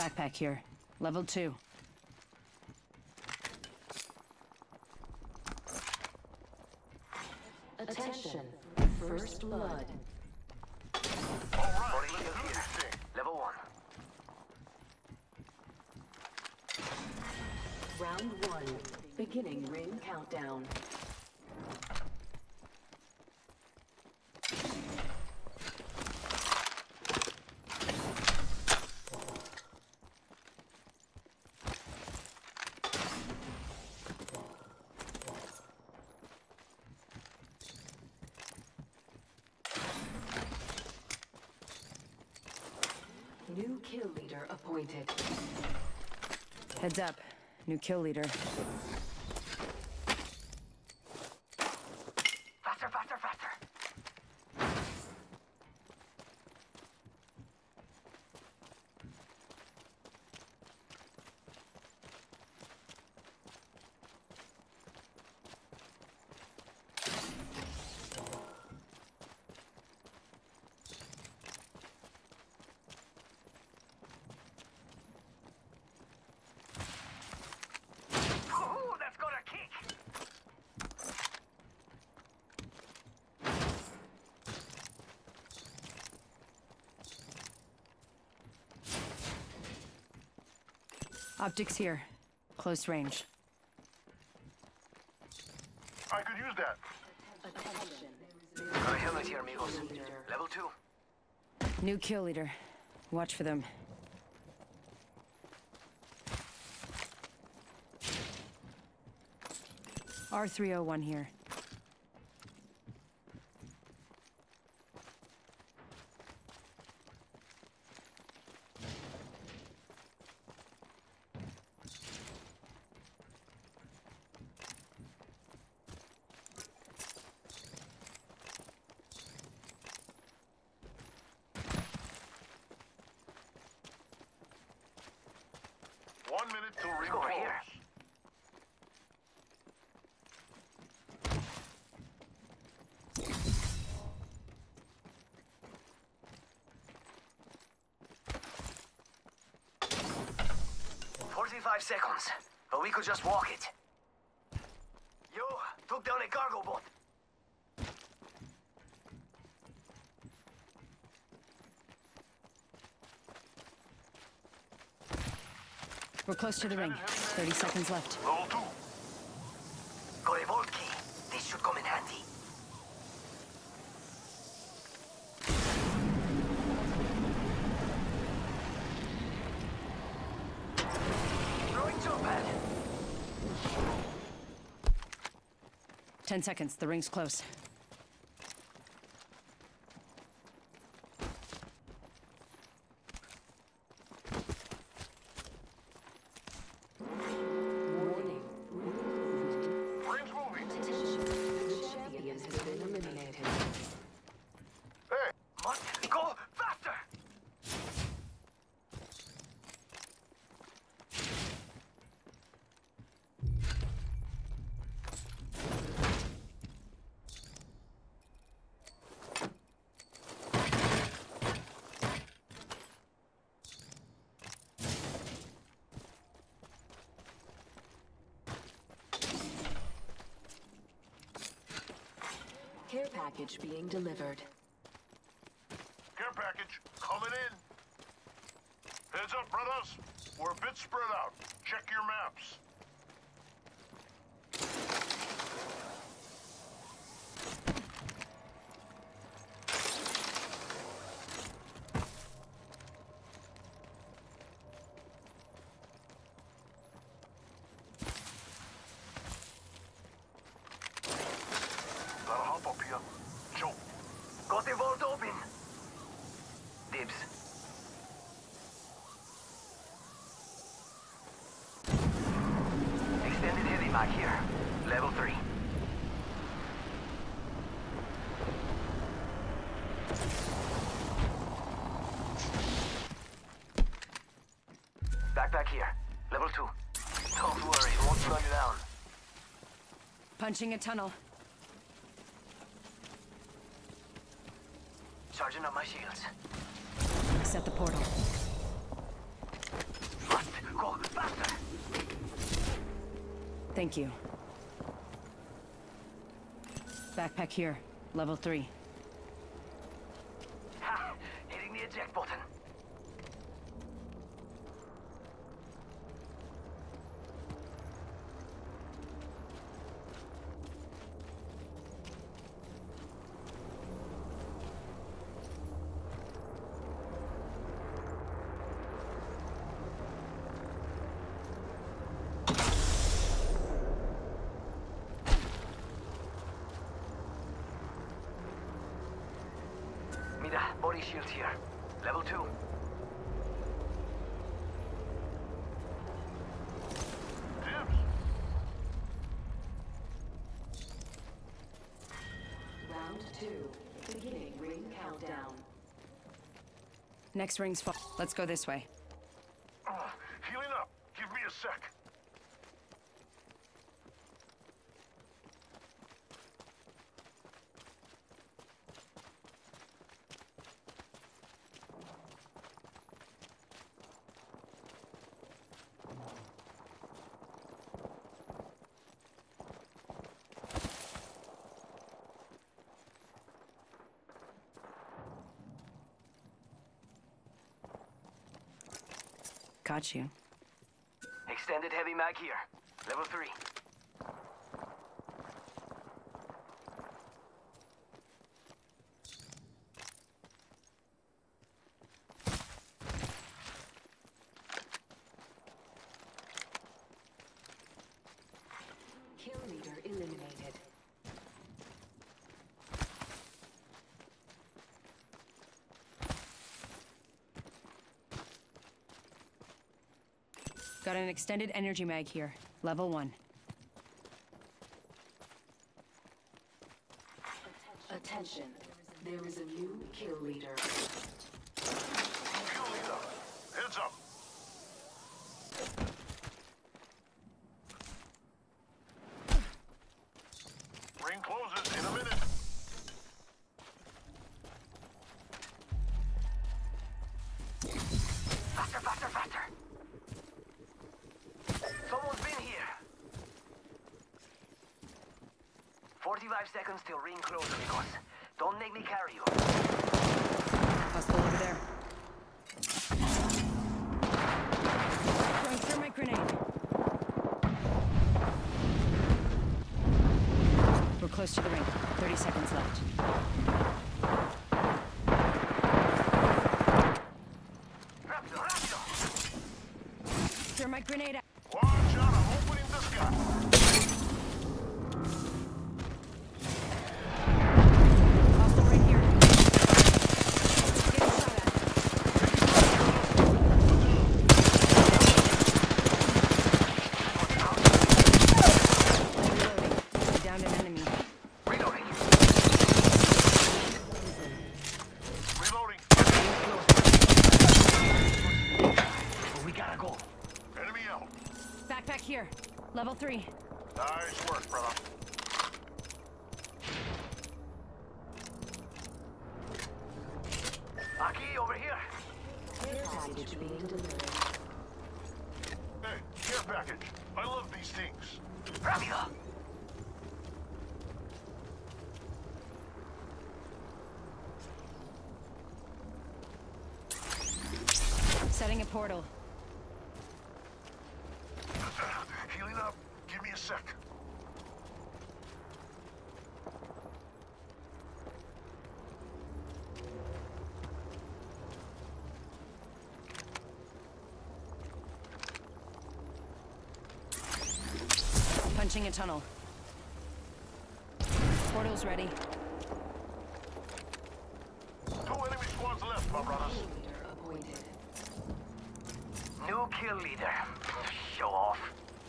Backpack here. Level 2. Attention. First blood. Alright, let's do this thing. Level 1. Round 1. Beginning ring countdown. New kill leader appointed. Heads up. New kill leader. Faster, faster, faster. Ooh, that's got a kick. Optics here. Close range. I could use that. Got a helmet here, amigos. Level 2. New kill leader. Watch for them. R301 here. One minute till ring Over close. here. "45 seconds, but we could just walk it." Yo, took down a cargo boat. We're close to the ring. 30 seconds left. Level 2. Got a vault key. This should come in handy. Throwing jump pad. 10 seconds. The ring's close. Warning. Ring's moving. Champions has been eliminated. Hey, Must go faster. Care package being delivered. care package coming in. Heads up, brothers. We're a bit spread out. Check your maps. Gotta hop up here. Joe. Got the vault open. Dibs. Extended heavy mag here. Level 3. Backpack here. Level 2. Don't worry, it won't slow you down. Punching a tunnel. Charging up my shields. Set the portal. Go, faster! Thank you. Backpack here. Level 3. Ha! Hitting the eject button. Mira, body shield here. Level 2. Dibs. Round 2. Beginning ring countdown. Next ring's full. Let's go this way. Healing up. Give me a sec. Got you. Extended heavy mag here. Level 3. Kill leader eliminated. Got an extended energy mag here. Level 1. Attention. There is a new kill leader. Kill leader. Heads up. Ring closes in a minute. Faster, faster, faster! Someone's been here! 45 seconds till ring closes, amigos. Don't make me carry you. Hostile over there. Throwing thermite grenade. We're close to the ring. 30 seconds left. Rapido, rapido! Thermite grenade out. Watch out, I'm opening the sky. Hostile right here. Getting shot at. Reloading. I downed an enemy. Reloading. Reloading. We gotta go. Enemy out. Backpack here. Level 3. Nice work, brother. Aki, over here. Care package being delivered. Hey, care package. I love these things. Rapido! Setting a portal. Healing up. Give me a sec. Punching a tunnel. Portal's ready. 2 enemy squads left, my brothers. Kill leader appointed. New kill leader. Show off.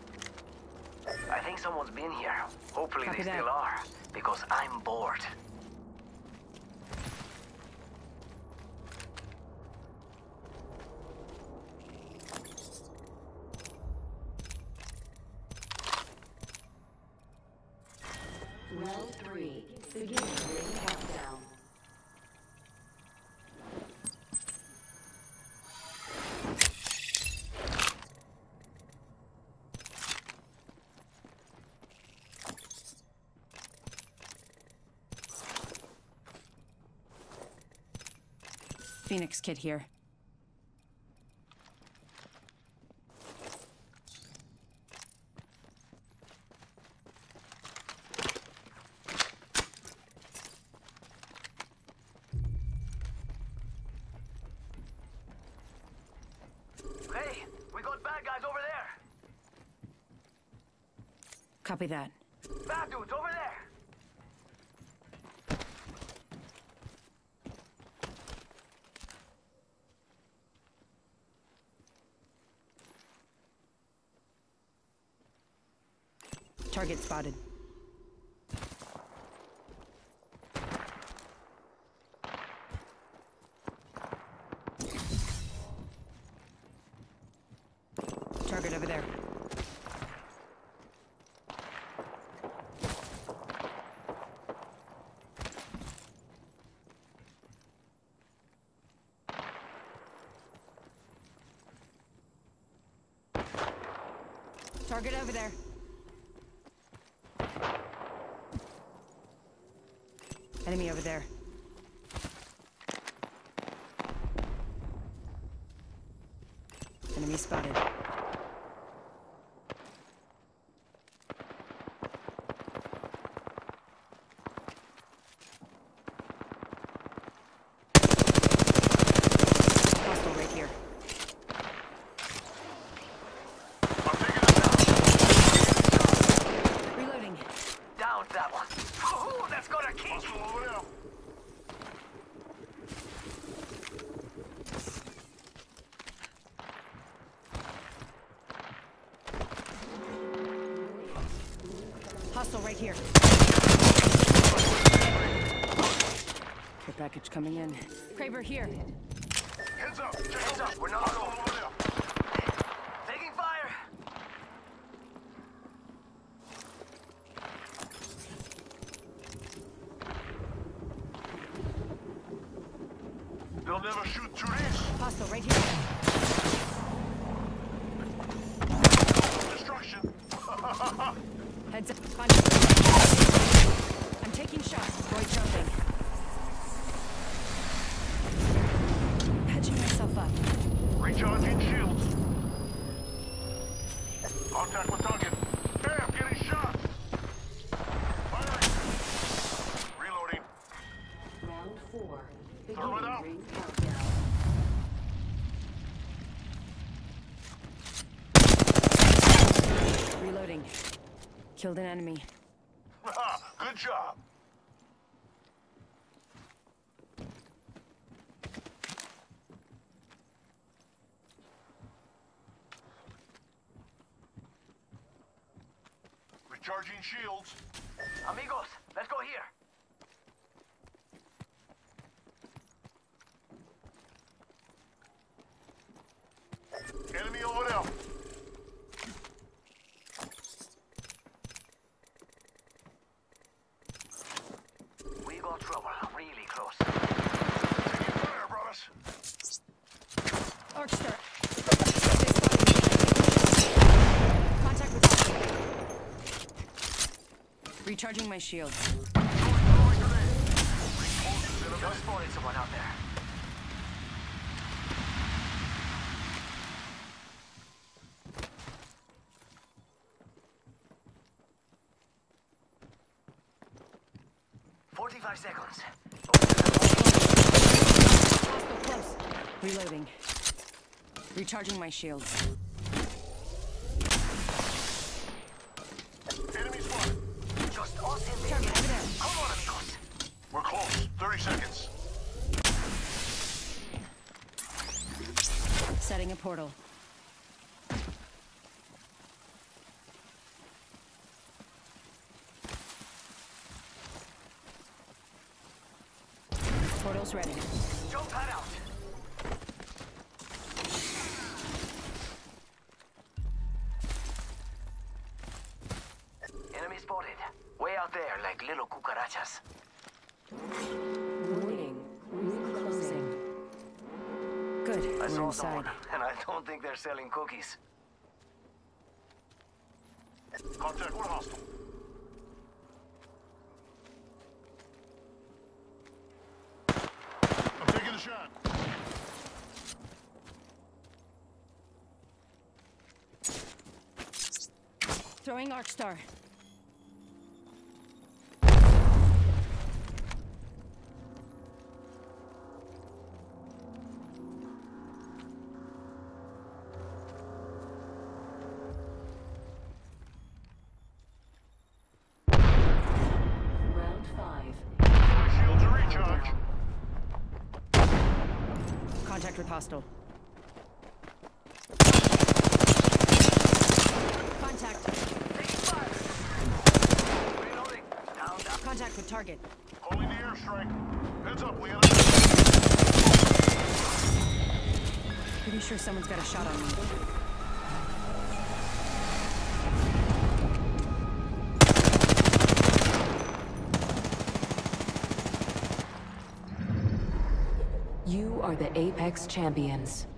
I think someone's been here. Hopefully Copy they that. still are, because I'm bored. Round 3. Beginning ring countdown. Phoenix kit here. Hey, we got bad guys over there. Copy that. Bad dudes over there. Target spotted. Target over there. Target over there. Enemy over there. Enemy spotted. Hostile right here. I'm taking it down. Reloading. Down that one. Oh, that's got a kick. Hostile over there. Hostile right here. Care package coming in. Kraber here. Heads up. Check Heads out up, we're not hostile alone. over there. Taking fire. They'll never shoot through these. Hostile right here. Destruction. Heads up. Contact. I'm taking shots. Void jumping. Patching myself up. Recharging shields. Contact with target. Hey, I'm getting shot. Firing. Reloading. Round 4. Throw it out. Beginning ring countdown. Reloading. Killed an enemy. Good job. Recharging shields. Amigos, let's go here. Enemy over there. We got trouble. Really close. Taking fire, brothers. Orchster. Contact with hostile. Recharging my shields. Throwing grenade. Just spotted someone out there. "45 seconds. Hostile close. Reloading. Recharging my shields. Enemy spotted. Just us in there. Target over there. Come on, amigos. We're close. 30 seconds. Setting a portal. Portal's ready. Jump pad out. Enemy spotted. Way out there, like little cucarachas. Warning. Ring closing. Good. I We're saw inside. someone, and I don't think they're selling cookies. Contact with hostile. I'm taking a shot. Throwing Arc Star. Round 5. My shields are recharged. Contact with hostile. Contact. Taking fire. Reloading. Down, down. Contact with target. Holding the airstrike. Heads up, Leon. Pretty sure someone's got a shot on me. You are the Apex Champions.